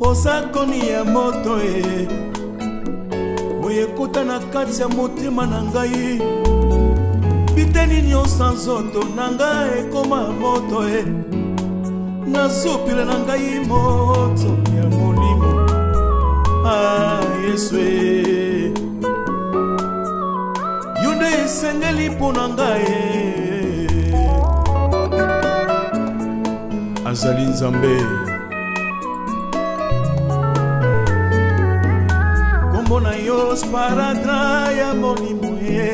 osakoni ya moto oyekota na kati ya motema na ngai biteni nyonso nzoto na ngai ekoma moto nazopela na ngai moto ya molimo Yesu yo nde esengeli mpo na ngai azali Nzambe kombo na yo sparadra ya molimo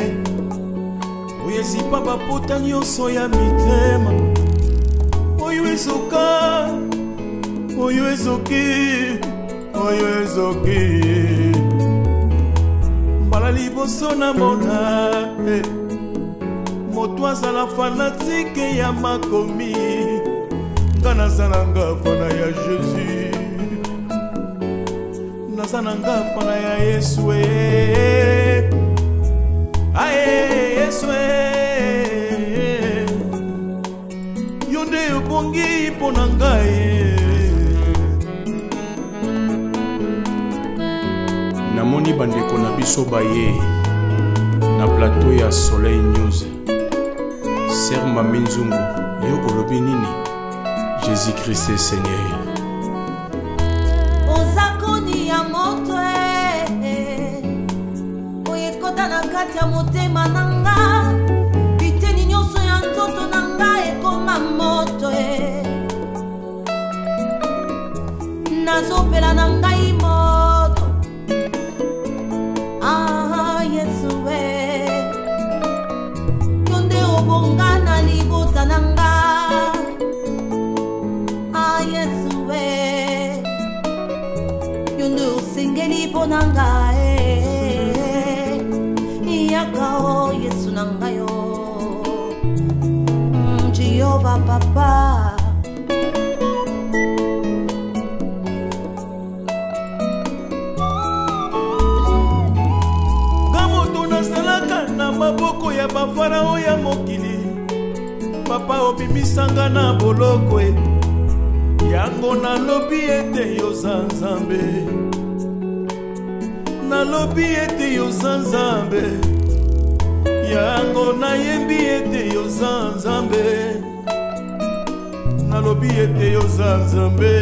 oyezipa baputa nyonso ya mitema oyo ezoka oyo ezoki oyo ezoki mbala liboso na mona moto azala fanatike ya makomi nga naza na nga fana ya Jésus naza na nga fana ya Yesu aye Yesu yo nde obongi mpo na ngai namoni bandeko na biso baye na plateau ya Soleil News Ser Mami Nzungu yo olobi nini Jésus-Christ est Seigneur ozakoni ya moto oyekota na kati ya motema na nga biteni nyonso ya nzoto na nga ekoma moto nazopela na ngai moto Yesu yo nde obonga na libota na nga Yesu yo nde osengeli mpo na nga yaka o Yesu na nga yo Jehova Papa maboko ya bafarao ya mokili papa obimisanga na boloko yango nalobi ete yoza Nzambe nalobi ete yoza Nzambe yango nayembi ete yoza Nzambe nalobi ete yoza Nzambe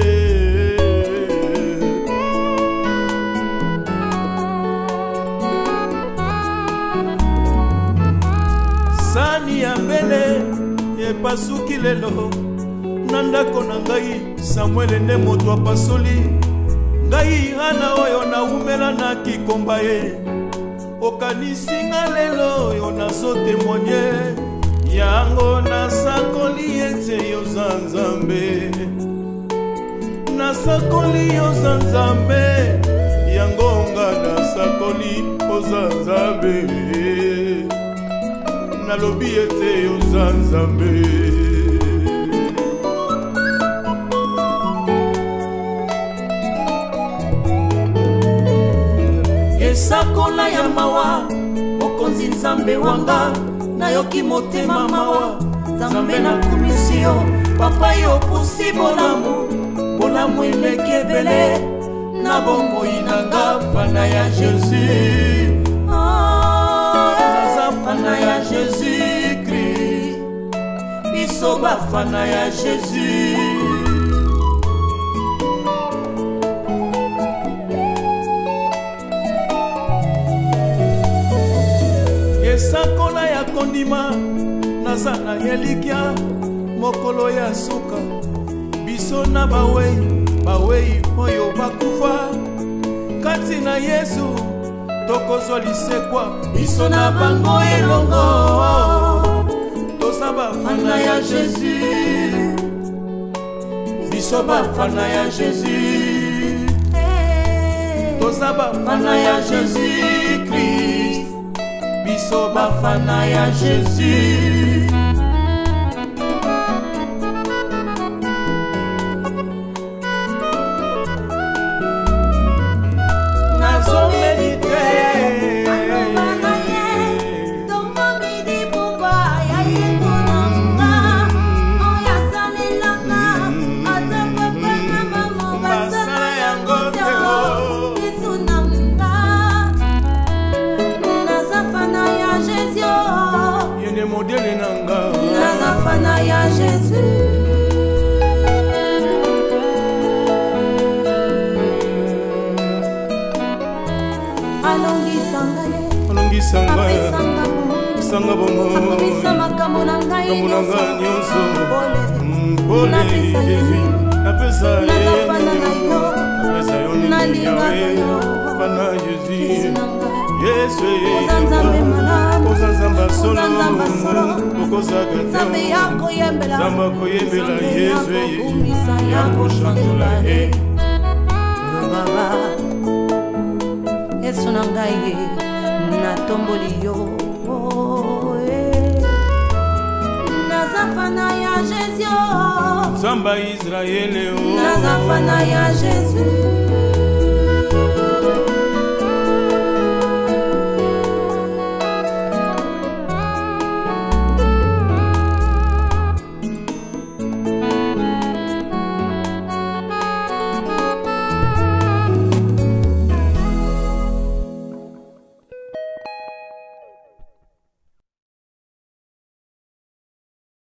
sani ya mbele epasuki lelo na ndako na ngai Samuele nde moto apasoli ngai ana oyo naumela na kikomba okanisinga lelo oyo nazotemonie yango nasakoli ete yoza Nzambe nasakoli yoza Nzambe yango nga nasakoli oza Nzambe nalobi ete yoza Nzambe esakola ya mawa mokonzi Nzambe wanga nayoki motema mawa Nzambe nakumisi yo papa yo pusi bolamu eleki ebele na bomoi nanga fana ya Jésus fana ya Jésus-Christ biso bafana ya Jésus esakola ya kondima naza na yelikya mokolo ya suka biso na bawei oyo bakufa kati na Yesu tokozwa lisekwa biso na bango elongo toza bafana ya Jésus biso bafana ya Jésus toza bafana ya Jésus-Christ biso bafana ya Jésus akomisanga bongo akomisa makambo na ngai nyonso pole napesa nazafana na yo nalingaka yo fana Jésus Yesu oza nzambe malamu oza nzamba solo okozaka te nzambe ya koyembela Yesu yakokumisa yakoshanjola ye baba yesu na ngai natomboli yo nazafana ya Jésus nzamba Israele nazafana ya Jésus